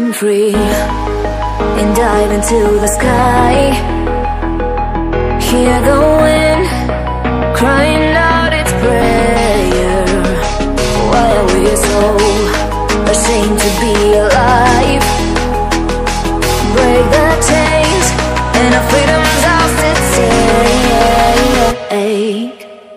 free and dive into the sky. Hear the wind crying out its prayer. Why are we so ashamed to be alive? Break the chains and our freedom's ours to take.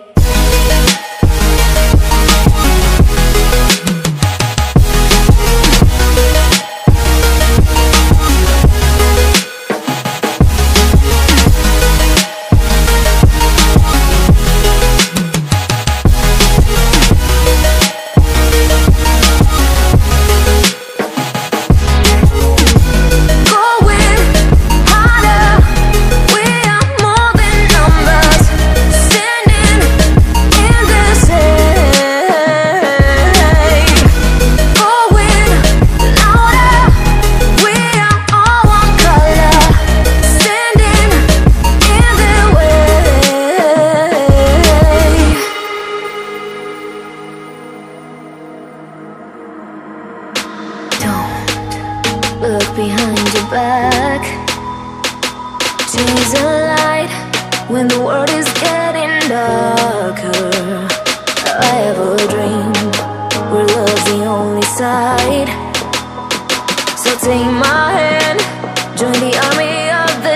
Look behind your back. Change the light when the world is getting darker. I have a dream where love's the only side. So take my hand, join the army of the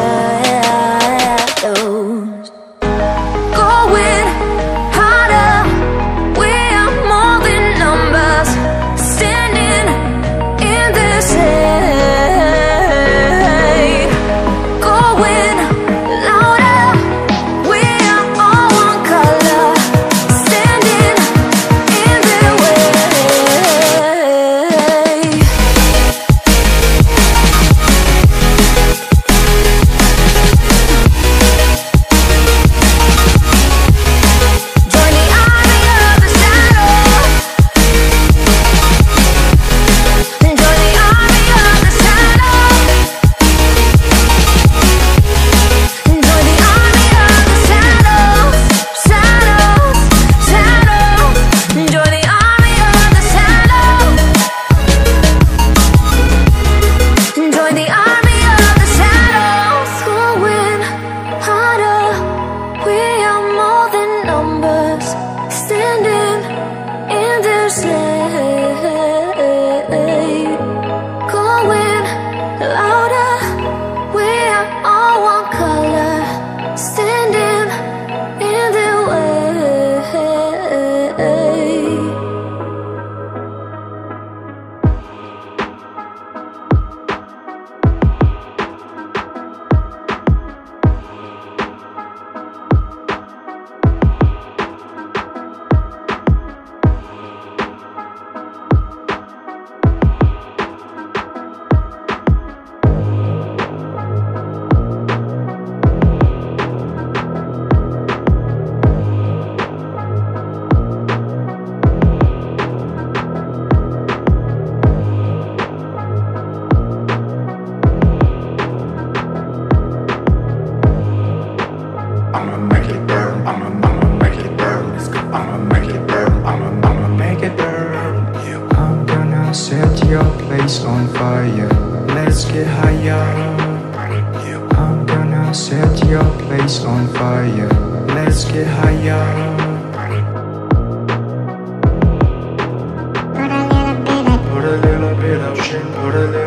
shadows. Going harder, we are more than numbers. Standing in this hate. Going louder, we are all one color. Standing in their way. Join the army of the shadows. Join the army of the shadows. Join the army of the shadows. Shadows, shadows. Join the army of the shadows. Join the army of the shadows. Going harder, we are more than numbers. Standing in their shade. Going louder, we are all one color. Standing in their way. I'ma make it burn, I'ma make it burn. I'ma make it burn, I'ma make it burn. I'm gonna set your place on fire. Let's get higher. I'm gonna set your place on fire. Let's get higher. Put a little bit of shit, put a little